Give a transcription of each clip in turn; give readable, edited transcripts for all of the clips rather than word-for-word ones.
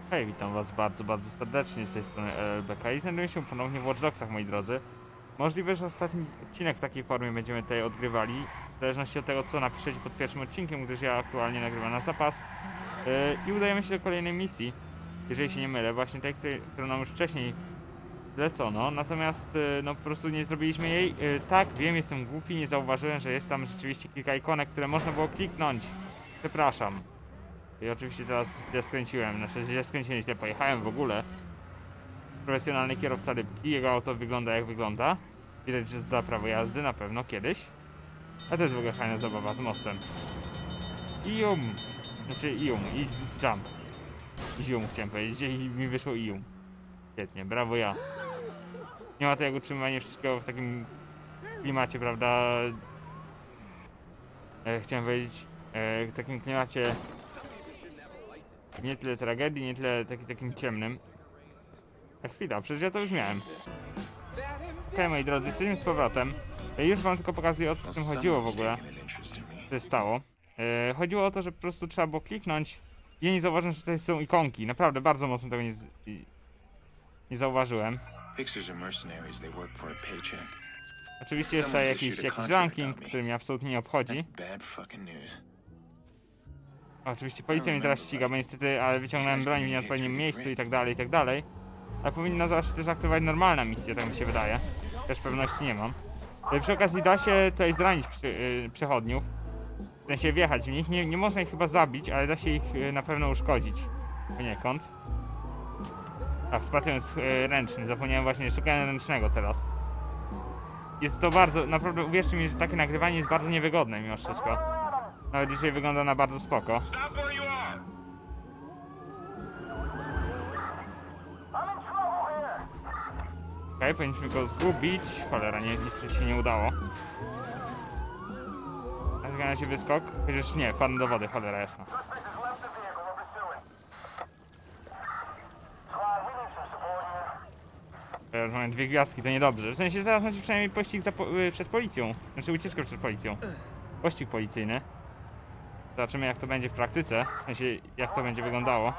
Hej, witam was bardzo, bardzo serdecznie z tej strony LLBK i znajduję się ponownie w Watch Dogsach, moi drodzy. Możliwe, że ostatni odcinek w takiej formie będziemy tutaj odgrywali, w zależności od tego, co napiszecie pod pierwszym odcinkiem, gdyż ja aktualnie nagrywam na zapas. I udajemy się do kolejnej misji, jeżeli się nie mylę, właśnie tej, którą nam już wcześniej zlecono, natomiast no po prostu nie zrobiliśmy jej. Tak, wiem, jestem głupi, nie zauważyłem, że jest tam rzeczywiście kilka ikonek, które można było kliknąć. Przepraszam. I oczywiście teraz źle skręciłem, znaczy źle skręciłem, źle pojechałem w ogóle. Profesjonalny kierowca rybki, jego auto wygląda jak wygląda. Widać, że zda prawo jazdy na pewno kiedyś. A to jest w ogóle fajna zabawa z mostem. Ium. Znaczy ium i jump. Zium chciałem powiedzieć i mi wyszło ium. Świetnie, brawo ja. Nie ma to jak utrzymywanie wszystkiego w takim klimacie, prawda? Chciałem powiedzieć, w takim klimacie nie tyle tragedii, nie tyle takim ciemnym. A chwila, przecież ja to już miałem. Hej moi drodzy, jesteśmy z powrotem. Już wam tylko pokazuję, o co w tym chodziło w ogóle. Co się stało. Chodziło o to, że po prostu trzeba było kliknąć. Ja nie zauważyłem, że tutaj są ikonki. Naprawdę bardzo mocno tego nie zauważyłem. Oczywiście jest tutaj jakiś ranking, który mnie absolutnie nie obchodzi. Oczywiście policja mnie teraz ściga, bo niestety, ale wyciągnąłem broń w nieodpowiednim miejscu i tak dalej, i tak dalej. A powinna zawsze też aktywować normalna misja, tak mi się wydaje. Też pewności nie mam. Przy okazji da się tutaj zranić przechodniów. W sensie wjechać w nich. Nie można ich chyba zabić, ale da się ich na pewno uszkodzić. Poniekąd. Tak, wsparcie jest ręczny. Zapomniałem właśnie, szukałem ręcznego teraz. Jest to bardzo, naprawdę uwierzcie mi, że takie nagrywanie jest bardzo niewygodne mimo wszystko. Nawet dzisiaj wygląda na bardzo spoko. Okej, powinniśmy go zgubić. Cholera, nic się nie udało. Na razie wyskok. Chociaż nie, padł do wody, cholera jasna. Teraz mamy 2 gwiazdki, to niedobrze. W sensie teraz macie przynajmniej pościg przed policją. Znaczy ucieczkę przed policją. Pościg policyjny. Zobaczymy jak to będzie w praktyce. W sensie jak to będzie wyglądało.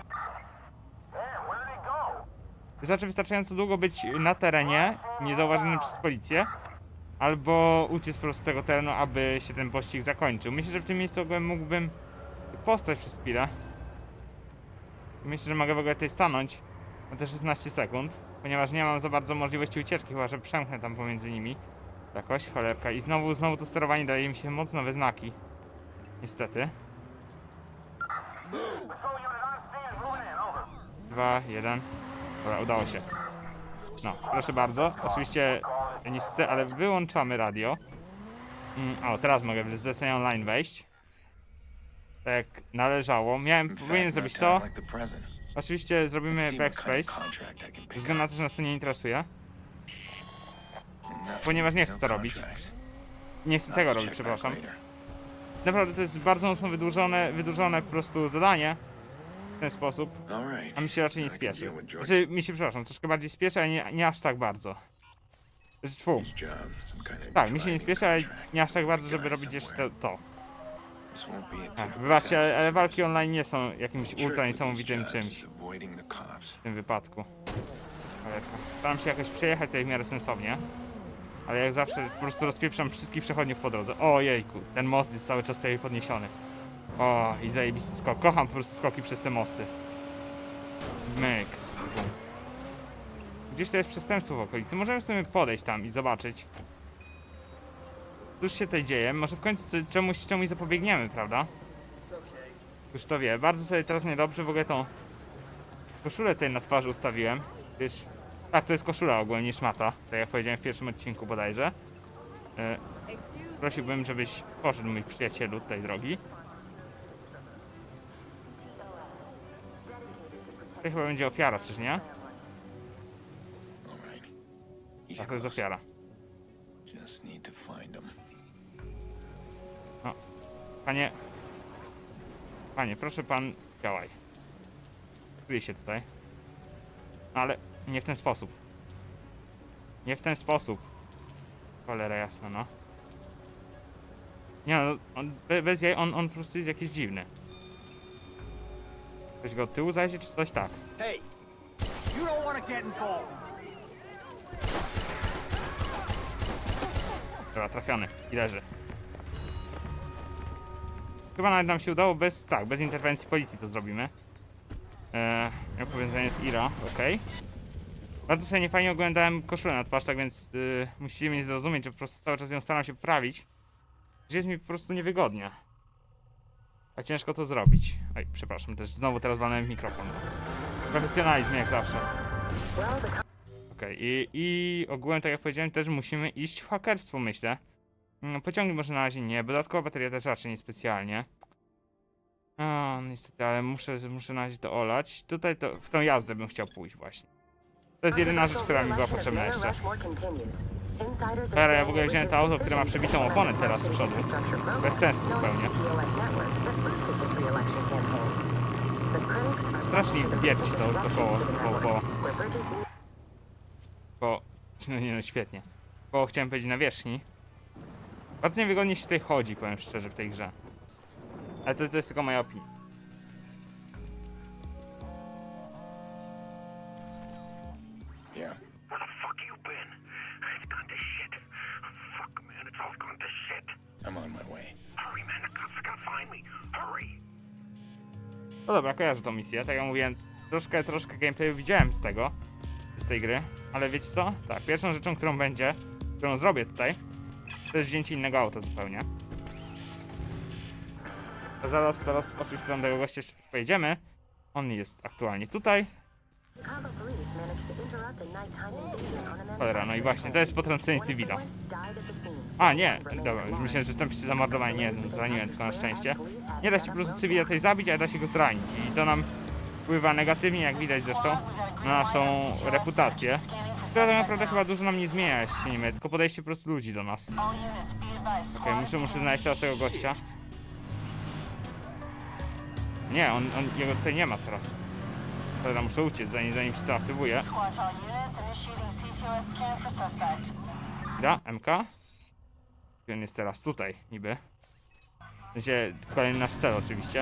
Wystarczy wystarczająco długo być na terenie, niezauważonym przez policję, albo uciec po prostu z tego terenu, aby się ten pościg zakończył. Myślę, że w tym miejscu mógłbym postać przez chwilę. Myślę, że mogę w ogóle tutaj stanąć na te 16 sekund, ponieważ nie mam za bardzo możliwości ucieczki, chyba że przemknę tam pomiędzy nimi. Jakoś, cholerka. I znowu to sterowanie daje mi się mocno we znaki. Niestety. 2, 1. Dobra, udało się. No, proszę bardzo. Oczywiście, niestety, ale wyłączamy radio. O, teraz mogę w zlecenie online wejść. Tak jak należało. Powinienem zrobić to. Oczywiście zrobimy backspace. Ze względu na to, że nas to nie interesuje. Ponieważ nie chcę to robić. Nie chcę tego robić, przepraszam. Naprawdę to jest bardzo mocno wydłużone po prostu zadanie. W ten sposób. A mi się raczej nie spieszy. Znaczy, przepraszam, troszkę bardziej spieszy, ale nie aż tak bardzo. Tfu. Tak, mi się nie spieszy, ale nie aż tak bardzo, żeby robić jeszcze to. Tak, wybaczcie, ale walki online nie są jakimś ultra niesamowitym czymś. W tym wypadku. Staram się jakoś przejechać tutaj w miarę sensownie. Ale jak zawsze po prostu rozpieprzam wszystkich przechodniów po drodze. O jejku, ten most jest cały czas tutaj podniesiony. O, i zajebisty skok. Kocham po prostu skoki przez te mosty. Myk. Gdzieś to jest przestępstwo w okolicy. Możemy sobie podejść tam i zobaczyć. Cóż się tutaj dzieje? Może w końcu czemuś zapobiegniemy, prawda? Już to wie. Bardzo sobie teraz niedobrze w ogóle tą koszulę tutaj na twarzy ustawiłem. Gdyż... Tak, to jest koszula ogólnie, nie szmata. Tak jak powiedziałem w pierwszym odcinku bodajże. Prosiłbym, żebyś poszedł, mój przyjacielu, tutaj drogi. To chyba będzie ofiara, czyż nie? Tak, to jest ofiara. O, panie, proszę pan, działaj. Kryj się tutaj. Ale nie w ten sposób. Nie w ten sposób. Cholera jasna, no. Nie no, bez jaj, on po prostu jest jakiś dziwny. Ktoś go od tyłu zajdzie, czy coś tak? Hey, you don't want to get involved. Dobra, trafiony. I leży. Chyba nawet nam się udało bez interwencji policji to zrobimy. Powiązanie z Ira, okej. Bardzo sobie niefajnie oglądałem koszulę na twarz, tak więc musicie mi zrozumieć, że po prostu cały czas ją staram się poprawić. Że jest mi po prostu niewygodnie. A ciężko to zrobić. Oj, przepraszam, też znowu teraz walnąłem w mikrofon. Profesjonalizm jak zawsze. Okej, i ogółem, tak jak powiedziałem, też musimy iść w hakerstwo, myślę. Pociągi może na razie nie, dodatkowa bateria też raczej niespecjalnie. O, niestety, ale muszę na razie to olać. Tutaj to, w tą jazdę bym chciał pójść właśnie. To jest jedyna rzecz, która mi była potrzebna jeszcze. Dobra, ja w ogóle wziąłem to auto, które ma przebitą oponę teraz z przodu. Bez sensu zupełnie. Strasznie wierci to koło. No nie no, świetnie. Koło chciałem powiedzieć na wierzchni. Bardzo niewygodnie się tutaj chodzi, powiem szczerze, w tej grze. Ale to jest tylko moja opinia. Yeah. Where the fuck you been? It's gone to shit. Fuck, man, it's all gone to shit. I'm on my way. Hurry, man, the cops are gonna find me. Hurry. No dobra, kojarzę tą misję. Tak jak mówiłem, troszkę gameplayu widziałem z tej gry. Ale wiecie co? Tak, pierwszą rzeczą, którą zrobię tutaj, to jest wzięcie innego auta zupełnie. A zaraz oczywiście do tego gościa jeszcze pojedziemy. On jest aktualnie tutaj. Cholera, no i właśnie, to jest potrącenie cywila. A, nie, dobra, myślę, że tam się zamordowali, nie, zraniłem tylko na szczęście. Nie da się po prostu cywila tutaj zabić, ale da się go zranić. I to nam wpływa negatywnie, jak widać zresztą, na naszą reputację. Która tak naprawdę chyba dużo nam nie zmienia, jeśli się nie mylę, tylko podejście po prostu ludzi do nas. Okej, muszę znaleźć teraz tego gościa. Nie, jego tutaj nie ma teraz. Teraz muszę uciec, zanim się to aktywuje. Da, MK. I on jest teraz tutaj, niby. W sensie, kolejny nasz cel oczywiście.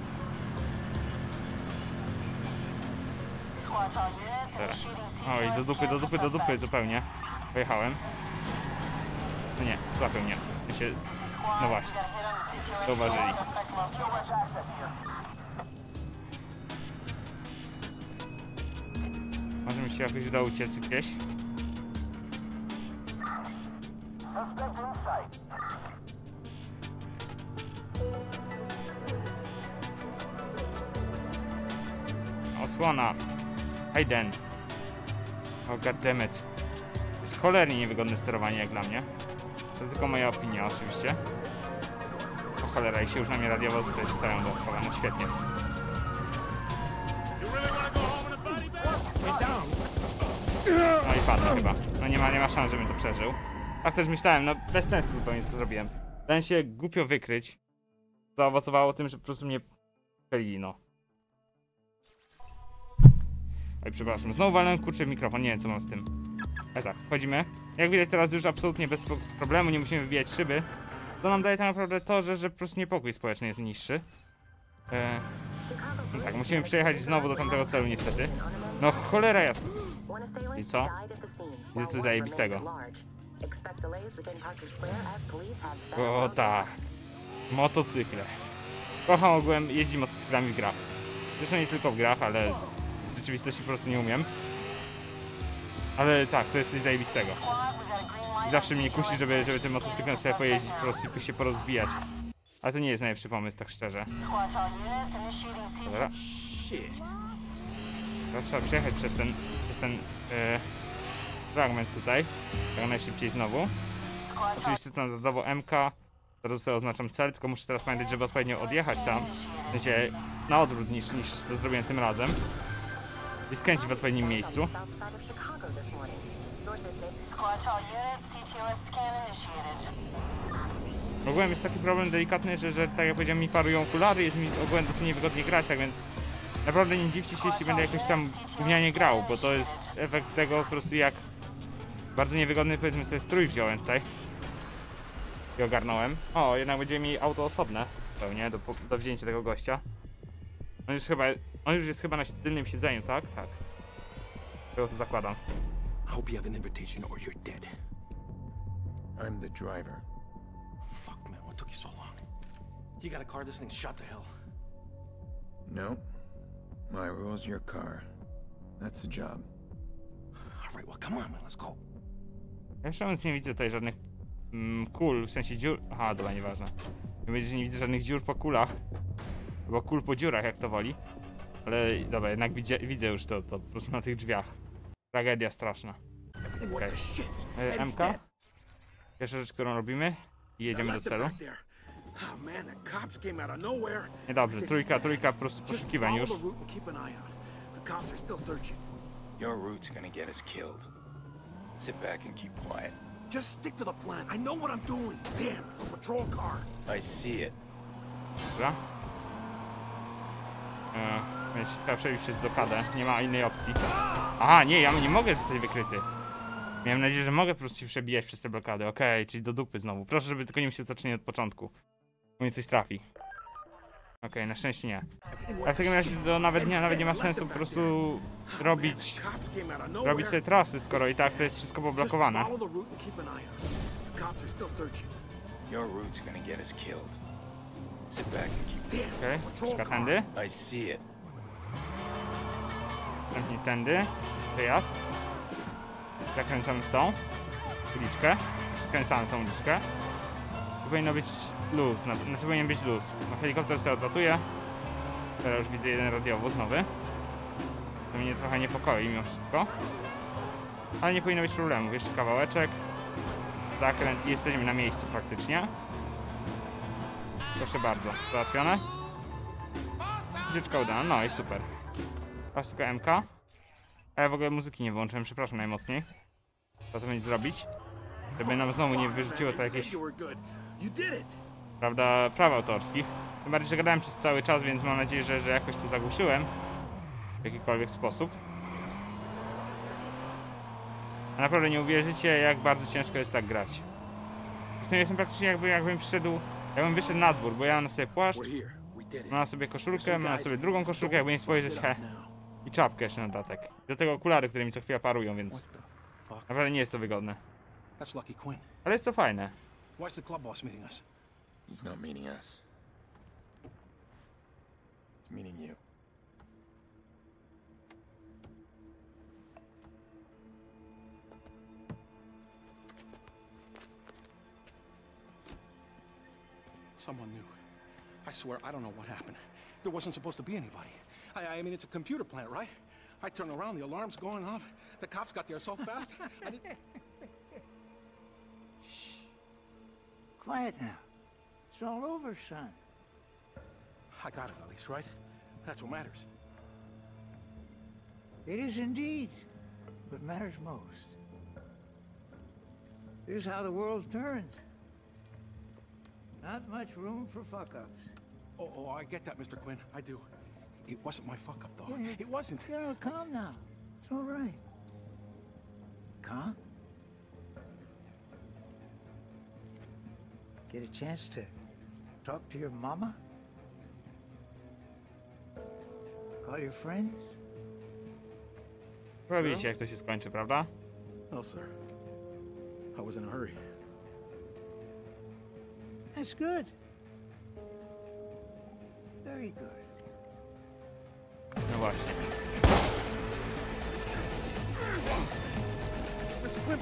Dobra. Oj, do dupy zupełnie. Pojechałem. No nie, złapią mnie. No właśnie. Zauważyli. Może mi się jakoś uda uciec gdzieś. Osłona. Hayden. Oh goddammit. To jest cholernie niewygodne sterowanie jak dla mnie. To tylko moja opinia oczywiście. O cholera, i się już na mnie radiowozy tutaj rzucają dodatkowo, no świetnie. No i padnę chyba. No nie ma szans, żebym to przeżył. Tak też myślałem, no bez sensu zupełnie to zrobiłem. Dałem się głupio wykryć. Zaowocowało tym, że po prostu mnie pelili, no. Oj, przepraszam, znowu walnąłem kurczę w mikrofon, nie wiem co mam z tym. Ale tak, wchodzimy. Jak widać teraz już absolutnie bez problemu, nie musimy wybijać szyby. To nam daje tak naprawdę to, że po prostu niepokój społeczny jest niższy. No tak, musimy przejechać znowu do tamtego celu niestety. No cholera jasna. I co? Widzę coś zajebistego. O tak. Motocykle. Kocham ogółem jeździć motocyklami w grach. Zresztą nie tylko w grach, ale w rzeczywistości po prostu nie umiem. Ale tak, to jest coś zajebistego. I zawsze mnie kusi, żeby tym motocyklem sobie pojeździć po prostu i się porozbijać. Ale to nie jest najlepszy pomysł, tak szczerze. Dobra. Trzeba przejechać przez ten fragment tutaj. Jak najszybciej znowu. Oczywiście to dodatkowo MK. Teraz sobie oznaczam cel, tylko muszę teraz pamiętać, żeby odpowiednio odjechać tam. W sensie na odwrót niż to zrobiłem tym razem. I skręcić w odpowiednim miejscu. Ogółem jest taki problem delikatny, że tak jak powiedziałem, mi parują okulary, jest mi ogółem dosyć niewygodnie grać, tak więc naprawdę nie dziwcie się, jeśli będę jakoś tam gównianie grał, bo to jest efekt tego po prostu jak bardzo niewygodny, powiedzmy sobie, strój wziąłem tutaj i ogarnąłem. O, jednak będziemy mieli auto osobne pełnie do wzięcia tego gościa. On już chyba On już jest chyba na tylnym siedzeniu, tak? Tak. Tego to zakładam. I hope you have an invitation or you're dead. I'm the driver. Fuck, man, what took you so long? You got a car, this thing's shot to hell. No. My rule's your car. That's the job. All right, well, come on, man, let's go. Ja jeszcze nic nie widzę tutaj żadnych kul, w sensie dziur. Aha, dobra, nieważne. Nie będzie, że nie widzę żadnych dziur po kulach. Albo kul po dziurach, jak to woli. Ale dobra, jednak widzę już to po prostu na tych drzwiach. Tragedia straszna. Okay. MK. Pierwsza rzecz, którą robimy. I jedziemy do celu. Niedobrze, trójka po prostu poszukiwań już. Your route's gonna get us killed. Sit back and keep quiet. Just stick to the plan. I know what I'm doing. Damn, it's a patrol car. I see it. Dobra. Trzeba przebić przez blokadę, nie ma innej opcji. Aha, nie, ja nie mogę zostać wykryty. Miałem nadzieję, że mogę po prostu się przebijać przez te blokady. Okej, czyli do dupy znowu. Proszę, żeby tylko nie się zacznie od początku. Bo mi coś trafi. Okej, na szczęście nie. A w takim razie to nawet nie ma sensu po prostu robić sobie trasy, skoro i tak to jest wszystko poblokowane. Your route's gonna get us killed. Sit back and keep quiet. Okej, troszkę tędy. I see it. Następnie tędy. Wyjazd. Zakręcamy w tą uliczkę. Skręcamy tą uliczkę. Tu powinno być luz. Znaczy powinien być luz. No, helikopter sobie odlatuje. Teraz już widzę jeden radiowóz nowy. To mnie trochę niepokoi mimo wszystko. Ale nie powinno być problemów. Jeszcze kawałeczek. Zakręt i jesteśmy na miejscu praktycznie. Proszę bardzo. Załatwione. Ucieczka udana. No i super. Teraz tylko MK. A ja w ogóle muzyki nie włączyłem, przepraszam najmocniej. Co to będzie zrobić? Żeby nam znowu nie wyrzuciło to jakieś... Prawda, praw autorskich. Tym bardziej, że gadałem przez cały czas, więc mam nadzieję, że jakoś to zagłuszyłem. W jakikolwiek sposób. A naprawdę nie uwierzycie, jak bardzo ciężko jest tak grać. Jestem praktycznie jakbym wyszedł na dwór, bo ja mam na sobie płaszcz, mam na sobie koszulkę, mam na sobie drugą koszulkę, jakby nie spojrzeć, i czapkę jeszcze na dodatek. Do tego okulary, które mi co chwila parują, więc naprawdę nie jest to wygodne. Ale jest to fajne. Why's the club boss meeting us? He's not meeting us. He's meeting you. Someone knew. I swear, I don't know what happened. There wasn't supposed to be anybody. I mean, it's a computer plant, right? I turn around, the alarm's going off. The cops got there so fast, I didn't... Shh. Quiet now. It's all over, son. I got it, at least, right? That's what matters. It is indeed what matters most. Here's how the world turns. Not much room for fuck-ups. Oh, I get that, Mr. Quinn. I do. It wasn't my fuck-up, though. It wasn't. Calm now. It's all right. Calm? Get a chance to talk to your mama? Call your friends? Wiecie, jak to się skończy, prawda? No, sir. I was in a hurry. That's good. Very good. No właśnie. Mr. Quinn!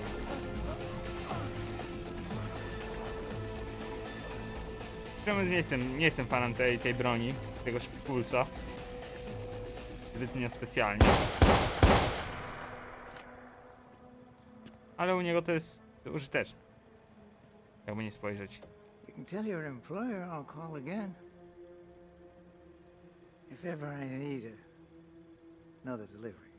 Czemu nie jestem fanem tej broni, tego szpikulca. Zbytnio specjalnie. Ale u niego to jest użyteczne. Jakby nie spojrzeć. You can tell your employer I'll call again. If ever I need another delivery.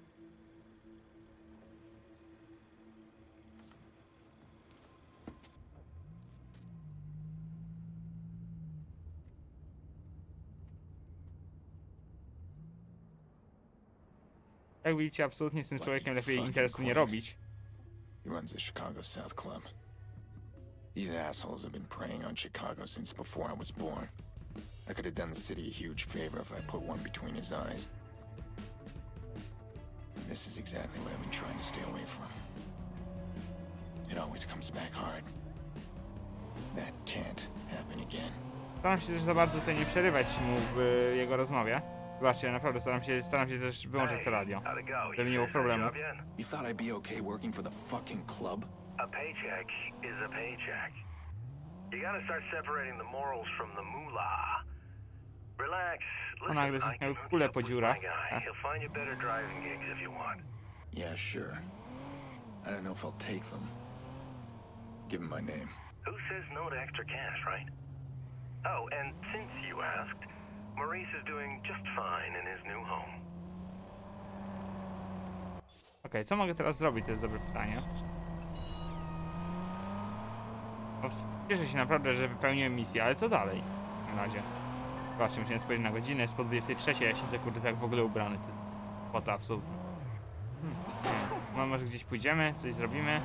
Jak widzicie, absolutnie z tym człowiekiem lepiej interesu nie robić. He runs the Chicago South Club. These assholes have been preying on Chicago since before I was born. I could have done the city a huge favor if I put one between his eyes. And this is exactly what I've been trying to stay away from. It always comes back hard. That can't happen again. Staram się też za bardzo tutaj nie przerywać mu w jego rozmowie. Zobaczcie, naprawdę staram się też wyłączyć to radio, żeby nie było problemów. You thought I'd be okay working for the fucking club? A paycheck is a paycheck. You gotta start separating the morals from the moolah. Relax. O, nagle Listen, I zniknęły can hook kule you up po with my dziurach. guy. He'll find you better driving gigs if you want. Yeah, sure. I don't know if I'll take them. Give him my name. Who says no to extra cash, right? Oh, and since you asked, Maurice is doing just fine in his new home. Okej, co mogę teraz zrobić? To jest dobre pytanie. No, cieszę się naprawdę, że wypełniłem misję, ale co dalej? W takim razie. Zobaczcie, musiałem spojrzeć na godzinę, jest po 23, ja siedzę kurde tak w ogóle ubrany. To absolutnie. No, może gdzieś pójdziemy, coś zrobimy.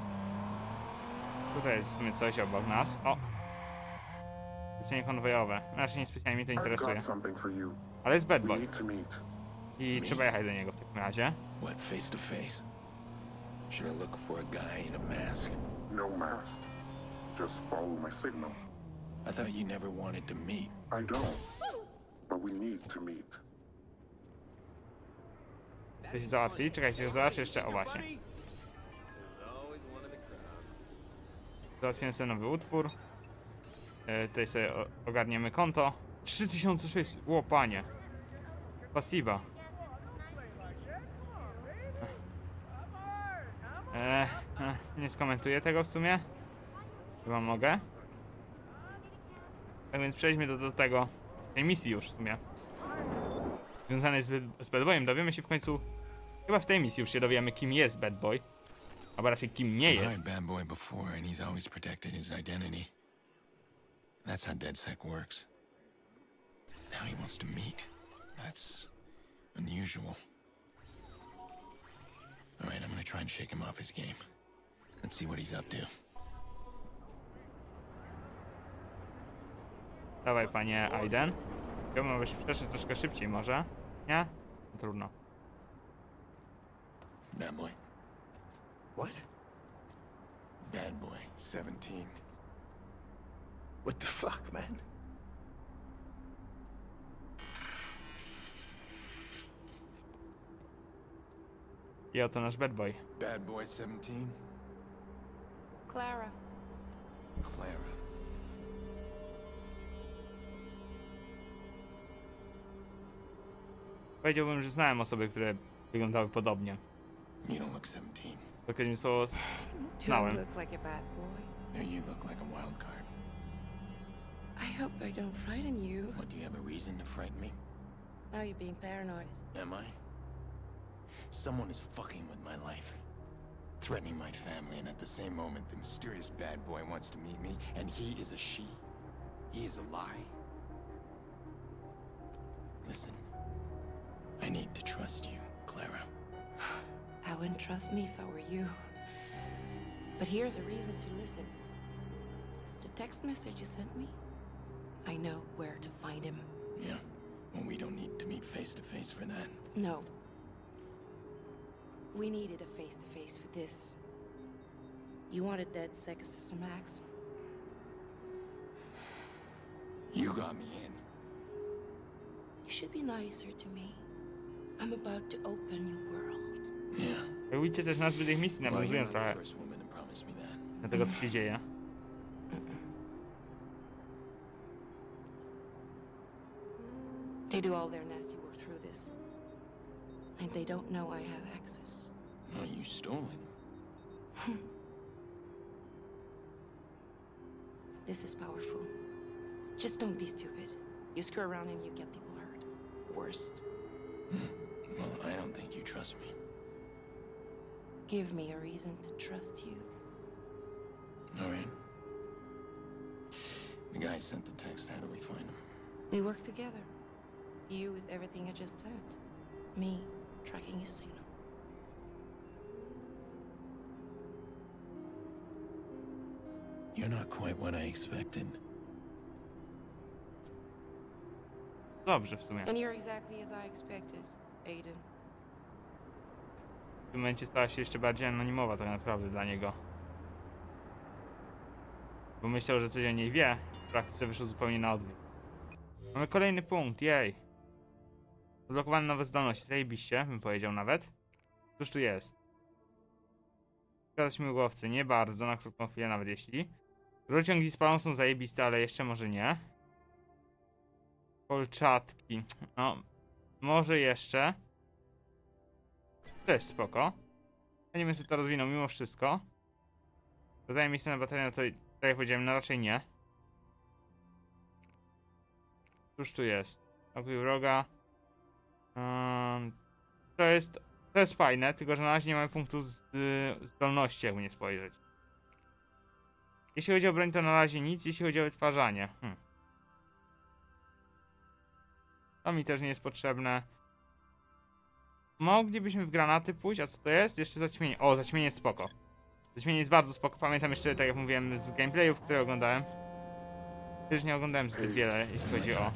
Tutaj jest w sumie coś obok nas. O! Zlecenie konwojowe. Znaczy nie specjalnie mnie to interesuje. Ale jest bad boy. I trzeba jechać do niego w takim razie. What, face to face? Should I look for a guy in a mask? No mask. Just follow my signal. I thought you never wanted to meet. I don't. But we need to meet. To się załatwi. Czekajcie, zobaczę jeszcze. O właśnie. Załatwiłem sobie nowy utwór. Tutaj sobie ogarniemy konto. 3600. Ło, panie. Pasiva. Nie skomentuję tego w sumie. Chyba mogę. Tak więc przejdźmy do tej misji już w sumie. Związanej z Bad Boyem. Dowiemy się w końcu. Chyba w tej misji już się dowiemy, kim jest Bad Boy. Albo raczej kim nie jest. Bad boy before, and he's always protected his identity. That's how DedSec works. Now he wants to meet. That's unusual. All right, I'm gonna try and shake him off his game. Let's see what he's up to. Dawaj, panie Aiden. Chciałbym, abyś przeszedł troszkę szybciej może. Nie? No, trudno. Bad boy. What? Bad boy, 17. What the fuck, man? I oto nasz Bad Boy. Bad boy, 17? Clara. Clara. Powiedziałbym, że znałem osoby, które wyglądały podobnie. You don't look 17. To kiedy słowo Do I znałem. look like a bad boy? No, you look like a wild card. I hope I don't frighten you. What, do you have a reason to frighten me? Now you're being paranoid. Am I? Someone is fucking with my life. Threatening my family, and at the same moment, the mysterious bad boy wants to meet me, and he is a she. He is a lie. Listen, I need to trust you, Clara. I wouldn't trust me if I were you. But here's a reason to listen. The text message you sent me, I know where to find him. Yeah, well, we don't need to meet face to face for that. No. We needed a face-to-face for this. You wanted DedSec as some Max. You got me in. You should be nicer to me. I'm about to open your world. Yeah. Widzicie też nazwy tych misji Well, you're nawiązują not the trochę first woman to promise me that. do tego, co się dzieje. They do all their nasty work through this. And they don't know I have access. Oh, you stole it. This is powerful. Just don't be stupid. You screw around and you get people hurt. Worst. Well, I don't think you trust me. Give me a reason to trust you. All right. The guy sent the text. How do we find him? We work together. You with everything I just sent. Me tracking his signal. You're not quite what I expected. Dobrze w sumie. And you're exactly as I expected, Aiden. W tym momencie stała się jeszcze bardziej anonimowa tak naprawdę dla niego. Bo myślał, że coś o niej wie, w praktyce wyszło zupełnie na odwrót. Mamy kolejny punkt, jej. Odblokowane nowe zdolności, zajebiście, bym powiedział nawet. Cóż tu jest? Składać śmigłowce, nie bardzo, na krótką chwilę nawet jeśli. Rurociągi z palą są zajebiste, ale jeszcze może nie. Kolczatki, no, może jeszcze. To jest spoko. Ja nie wiem, sobie to rozwinął mimo wszystko. Dodaję miejsce na baterię, no to tak jak powiedziałem, no raczej nie. Cóż tu jest? Okuj wroga. To jest fajne, tylko że na razie nie mamy punktu zdolności, jakby nie spojrzeć. Jeśli chodzi o broń, to na razie nic, jeśli chodzi o wytwarzanie. To mi też nie jest potrzebne. Moglibyśmy w granaty pójść, a co to jest? Jeszcze zaćmienie. O, zaćmienie jest spoko. Zaćmienie jest bardzo spoko. Pamiętam jeszcze, tak jak mówiłem, z gameplayów, które oglądałem. Też nie oglądałem zbyt wiele, jeśli chodzi o...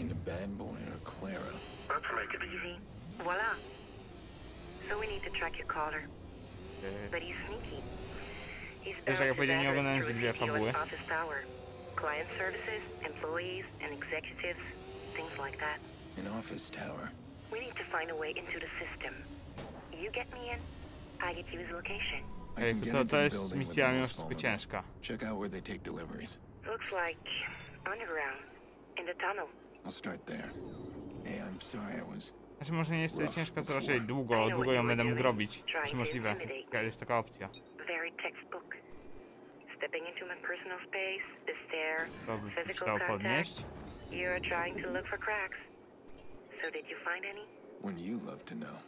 Let's make it easy. Voila. So we need to track your caller. But he's sneaky. He's Też jak ja powiedziałem, nie oglądałem zbyt wiele fabuły. office tower. Client services, employees, and executives, things like that. An office tower. We need to find a way into the system. You get me in, I get you his location. Ej, to jest misja mimo wszystko ciężka. Check out where they take deliveries. Looks like underground, in the tunnel. I'll start there. Hey, I'm sorry I was... Znaczy może nie jest tyle ciężka, co raczej długo ją będę mógł robić. Czy możliwe? Jest taka opcja. Very textbook. Stepping into my personal space, the stare, To by physical chciał contact. podnieść. You're trying to look for cracks. So did you find any? Wouldn't you love to know?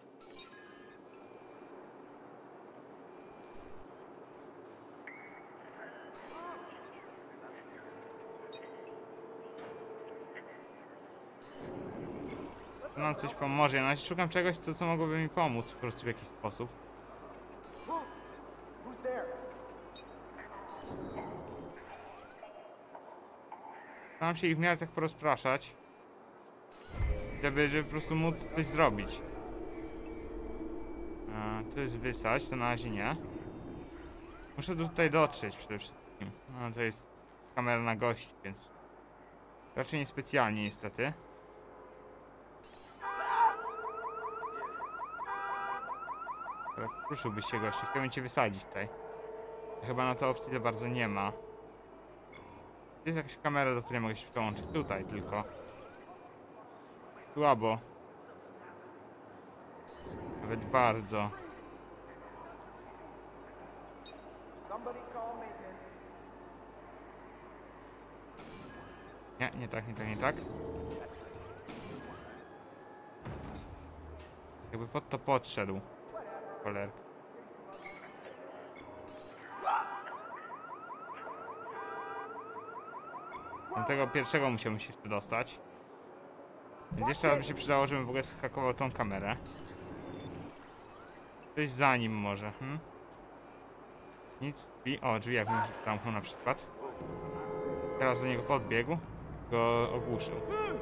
To nam coś pomoże. Ja na razie szukam czegoś, co mogłoby mi pomóc po prostu w jakiś sposób. Staram się ich w miarę tak porozpraszać, żeby po prostu móc coś zrobić. Tu jest wysać, to na razie nie. Muszę tutaj dotrzeć przede wszystkim. No to jest kamera na gości, więc raczej niespecjalnie niestety. Ruszyłbyś się gościu, chciałbym cię wysadzić tutaj. Chyba na to opcji to bardzo nie ma. Jest jakaś kamera, do której mogę się dołączyć. Tutaj tylko. Słabo. Nawet bardzo. Nie, nie tak, nie tak, nie tak. Jakby pod to podszedł. Cholerka. Do tego pierwszego musiałbym się jeszcze dostać. Więc jeszcze raz by się przydało, żebym w ogóle zhakował tą kamerę. Coś za nim może, Nic, drzwi, o drzwi jakbym zamknął na przykład. Teraz do niego podbiegł, go ogłuszył.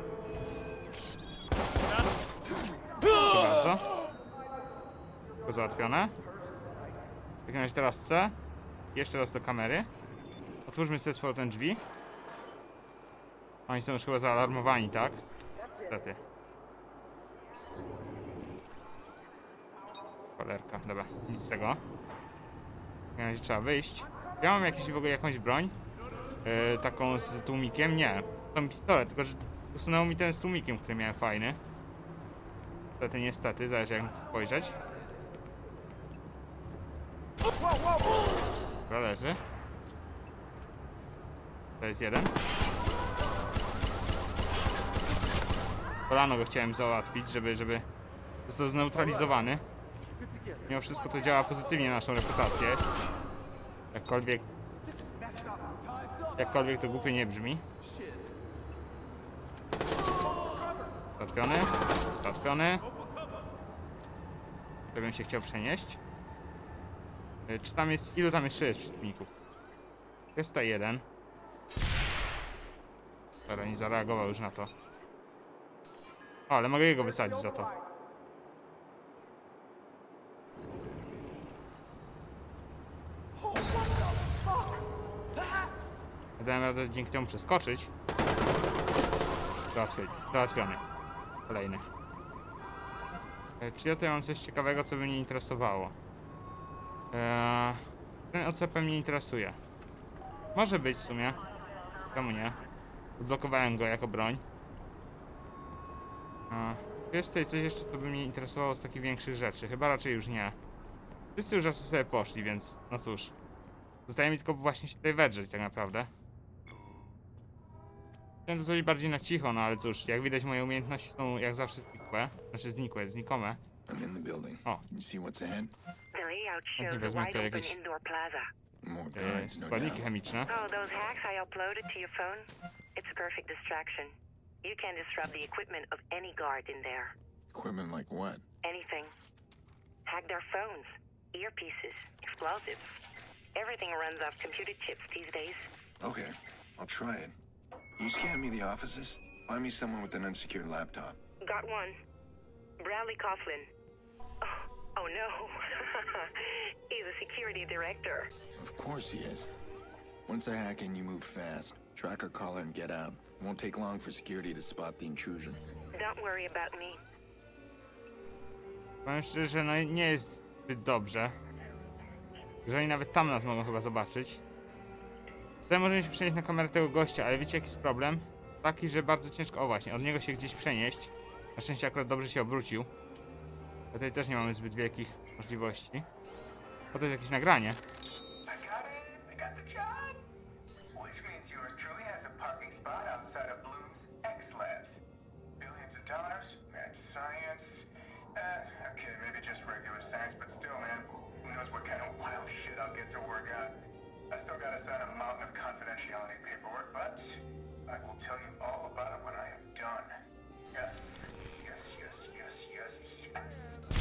Proszę bardzo. Wszystko załatwione. W takim razie teraz C. Jeszcze raz do kamery. Otwórzmy sobie z powrotem drzwi. Oni są już chyba zaalarmowani, tak? Niestety. Cholerka, dobra, nic z tego. W takim razie trzeba wyjść. Ja mam w ogóle jakąś broń? Taką z tłumikiem? Nie. Mam pistolet, tylko że usunęło mi ten z tłumikiem, który miałem fajny. Niestety, zależy jak na to spojrzeć. Dobra, leży. To jest jeden. Kolano go chciałem załatwić, żeby został zneutralizowany. Mimo wszystko to działa pozytywnie na naszą reputację. Jakkolwiek to głupie nie brzmi. Załatwiony. Załatwiony. To bym się chciał przenieść. Czy tam jest... Ilu tam jeszcze jest przeciwników? 301. Dobra, nie zareagował już na to. O, ale mogę jego wysadzić za to. Dałem radę dzięki temu przeskoczyć. Załatwiony. Kolejny. Czy ja tutaj mam coś ciekawego, co by mnie interesowało? Ten OCP mnie interesuje. Może być w sumie. Czemu nie? Odblokowałem go jako broń. Jest tutaj coś jeszcze, co by mnie interesowało z takich większych rzeczy? Chyba raczej już nie. Wszyscy już raz sobie poszli, więc no cóż. Zostaje mi tylko właśnie się tutaj wedrzeć tak naprawdę. Chciałem to zrobić bardziej na cicho, no ale cóż, jak widać moje umiejętności są jak zawsze znikłe. Znaczy znikome. I'm in the building. Oh. You see what's ahead? The layout Chętnie shows a wezmę wide tutaj open jakieś indoor plaza. More guards, no składniki doubt. chemiczne. Oh, those hacks I uploaded to your phone? It's a perfect distraction. You can disrupt the equipment of any guard in there. Equipment like what? Anything. Hack their phones, earpieces, explosives. Everything runs off computer chips these days. Okay, I'll try it. You scan me the offices? Find me someone with an unsecured laptop. Got one. Bradley Coughlin. Oh no. He's a security director. Of course he is. Once I hack in, you move fast. Track our caller and get out. Won't take long for security to spot the intrusion. Don't worry about me. Powiem szczerze, no nie jest zbyt dobrze. Że oni nawet tam nas mogą chyba zobaczyć. Tutaj możemy się przenieść na kamerę tego gościa, ale wiecie jaki jest problem? Taki, że bardzo ciężko, o właśnie, od niego się gdzieś przenieść. Na szczęście akurat dobrze się obrócił. Tutaj też nie mamy zbyt wielkich możliwości. O, to jest jakieś nagranie. I got the job. Which means yours truly has a parking spot outside of Bloom's X-Labs. Billions of dollars, mad science. Okay, maybe just regular science, but still, man, who knows what kind of wild shit I'll get to work on. I still gotta sign a mountain of confidentiality paperwork, but I will tell you all about it when I am done. Yes, yes, yes, yes, yes, yes.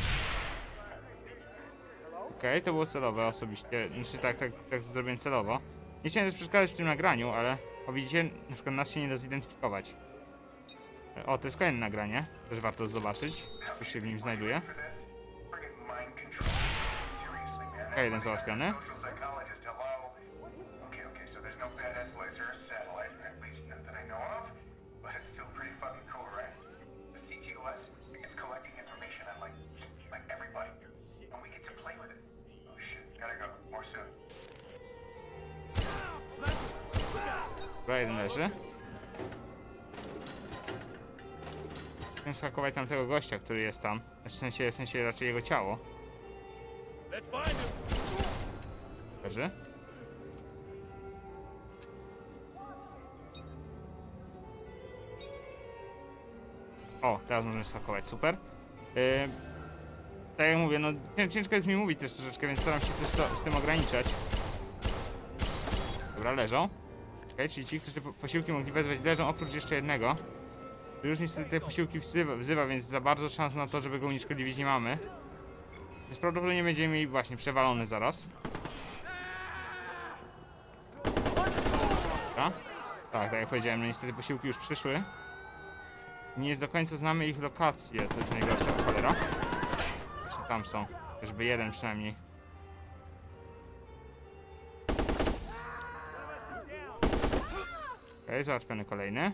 Okej, to było celowe osobiście. Znaczy tak zrobiłem celowo. Nie chciałem też przeszkadzać w tym nagraniu, ale o, widzicie, na przykład nas się nie da zidentyfikować. O, to jest kolejne nagranie. Też warto zobaczyć, co się w nim znajduje. Okej, jeden załatwiony. Dobra, jeden leży. Chcę schakować tamtego gościa, który jest tam. Znaczy w sensie raczej jego ciało. Leży. O, teraz możemy schakować, super. Tak jak mówię, no ciężko jest mi mówić też troszeczkę, więc staram się też z tym ograniczać. Dobra, leżą. Okay, czyli ci, którzy posiłki mogli wezwać, leżą oprócz jeszcze jednego. Już niestety te posiłki wzywa, więc za bardzo szans na to, żeby go unieszkodliwić nie mamy. Więc prawdopodobnie będziemy mieli właśnie przewalony zaraz. Dobra. Tak jak powiedziałem, no niestety posiłki już przyszły. Nie do końca znamy ich lokacje, to jest najgorsza cholera. Jeszcze tam są, żeby jeden przynajmniej. Okej, załatwiony kolejny.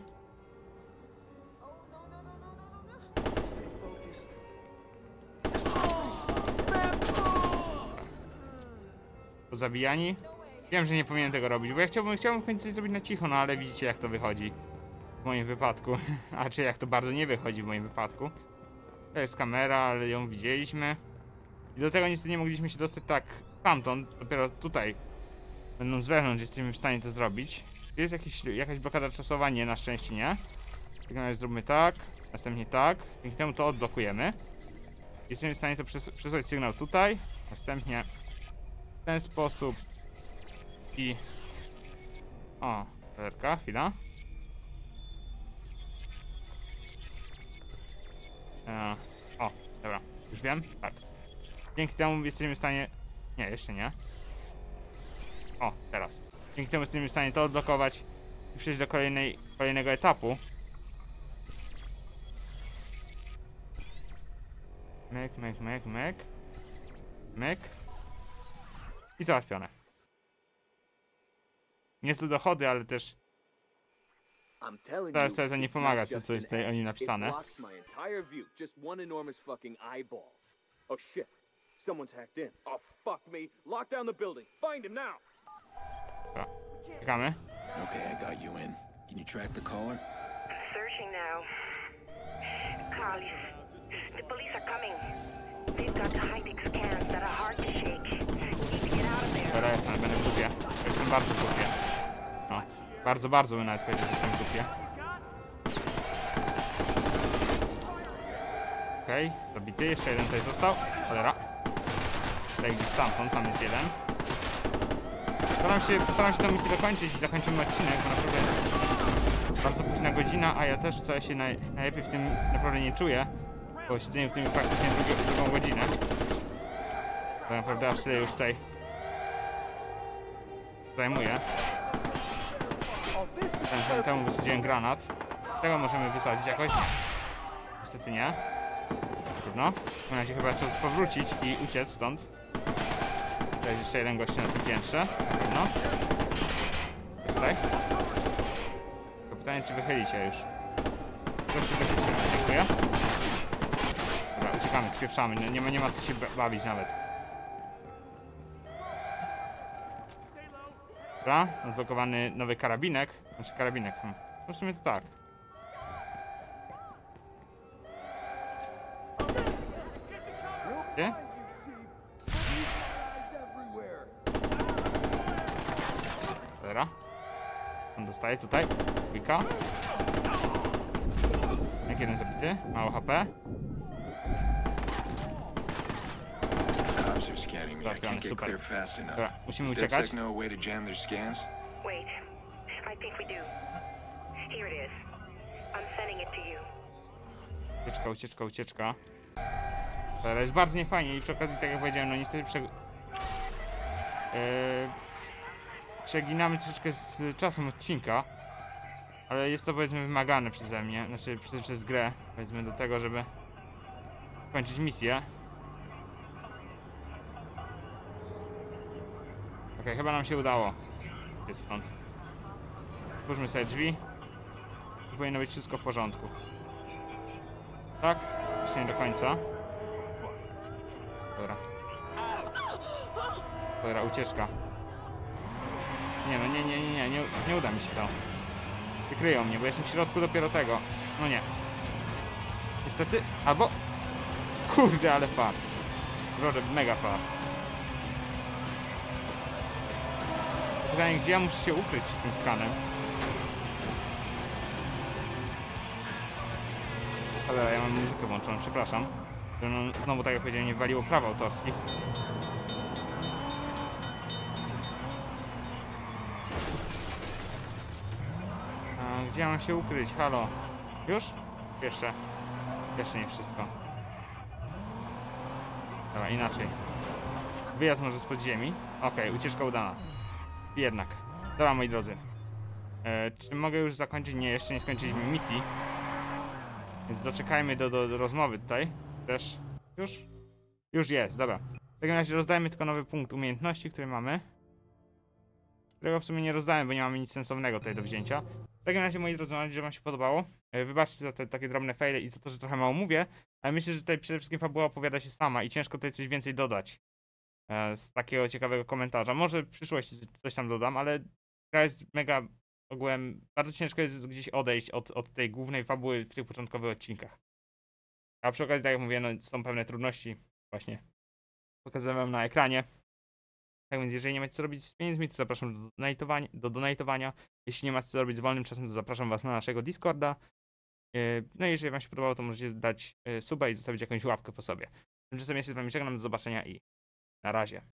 Pozabijani. Wiem, że nie powinienem tego robić, bo ja chciałbym w końcu coś zrobić na cicho, no ale widzicie jak to wychodzi w moim wypadku. A czy jak to bardzo nie wychodzi w moim wypadku. To jest kamera, ale ją widzieliśmy. I do tego niestety nie mogliśmy się dostać tak stamtąd, dopiero tutaj, będąc wewnątrz, jesteśmy w stanie to zrobić. Jest jakaś blokada czasowa? Nie, na szczęście nie. W takim razie zróbmy tak, następnie tak. Dzięki temu to odblokujemy. Jesteśmy w stanie to przesłać sygnał tutaj, następnie w ten sposób i... O, zerka, chwila. O, dobra, już wiem, tak. Dzięki temu jesteśmy w stanie... Nie, jeszcze nie. O, teraz. Dzięki temu jesteśmy w stanie to odblokować i przejść do kolejnego etapu. Myk. I załatwione. Nieco dochody, ale też to wcale nie pomaga, co jest tutaj o nim napisane. Dobra, czekamy. Okay, I got you in. Can you track the caller? Searching now. Carlis, the police are coming. They've got high-tech scans that are hard to shake. You need to get out of there. Dobra, jestem, będę w dupie. Jestem bardzo w dupie. No, bardzo bym nawet powiedział, że jestem w dupie. Okej, zabity, jeszcze jeden tutaj został. Cholera. Tutaj gdzieś stamtąd, tam jest jeden. Postaram się tę misję dokończyć i zakończymy odcinek, bo naprawdę bardzo późna godzina, a ja też wcale się najlepiej w tym naprawdę nie czuję. Po siedzeniu w tym praktycznie drugą godzinę. Bo naprawdę aż tyle już tutaj zajmuję. Temu wysadziłem granat. Tego możemy wysadzić jakoś. Niestety nie. Trudno. W razie chyba trzeba powrócić i uciec stąd. Tutaj jest jeszcze jeden gość na tym piętrze. No. Jest tutaj. Tylko pytanie, czy wychyli się już. Gościu wychyli się, dziękuję. Dobra, uciekamy, spieprzamy. Nie ma co się bawić nawet. Dobra, odblokowany nowy karabinek. Znaczy karabinek. No w sumie to tak. Gdzie? Dobra. On dostaje tutaj. Dwójka. Jak jeden zabity. Mało HP. Cops are scanning me. I can't get clear fast enough. Dobra, musimy Does uciekać. DedSec know a way to jam their scans? Wait, I think we do. Here it is. I'm sending it to you. Ucieczka. To jest bardzo niefajnie i przy okazji, tak jak powiedziałem, no niestety przeginamy troszeczkę z czasem odcinka. Ale jest to, powiedzmy, wymagane przeze mnie, znaczy przez grę, powiedzmy, do tego, żeby kończyć misję. Okej, chyba nam się udało. Jest stąd. Otwórzmy sobie drzwi. I powinno być wszystko w porządku. Tak? Jeszcze nie do końca. Dobra. Dobra, ucieczka. Nie no, nie uda mi się to. Wykryją mnie, bo jestem w środku dopiero tego. No nie. Niestety, albo... Kurde, ale fart. Naprawdę, mega fart. Pytanie, gdzie ja muszę się ukryć przed tym skanem? Ale ja mam muzykę włączoną, przepraszam. No, znowu, tak jak powiedziałem, nie waliło praw autorskich. A, gdzie ja mam się ukryć? Halo? Już? Jeszcze nie wszystko. Dobra, inaczej. Wyjazd może z podziemi. Okej, ucieczka udana. Jednak. Dobra, moi drodzy. Czy mogę już zakończyć? Nie, jeszcze nie skończyliśmy misji. Więc doczekajmy do rozmowy tutaj. Też. Już jest, dobra. W takim razie rozdajmy tylko nowy punkt umiejętności, który mamy. Którego w sumie nie rozdałem, bo nie mamy nic sensownego tutaj do wzięcia. W takim razie, moi drodzy, mam nadzieję, że wam się podobało. Wybaczcie za te takie drobne faile i za to, że trochę mało mówię. Ale myślę, że tutaj przede wszystkim fabuła opowiada się sama i ciężko tutaj coś więcej dodać. Z takiego ciekawego komentarza. Może w przyszłości coś tam dodam, ale gra jest mega ogółem. Bardzo ciężko jest gdzieś odejść od tej głównej fabuły w tych początkowych odcinkach. A przy okazji, tak jak mówię, no, są pewne trudności. Właśnie pokazuję wam na ekranie. Tak więc, jeżeli nie macie co robić z pieniędzmi, to zapraszam do donatowania. Jeśli nie macie co robić z wolnym czasem, to zapraszam was na naszego Discorda. No i jeżeli wam się podobało, to możecie dać suba i zostawić jakąś łapkę po sobie. Tymczasem ja się z wami żegnam, do zobaczenia i na razie.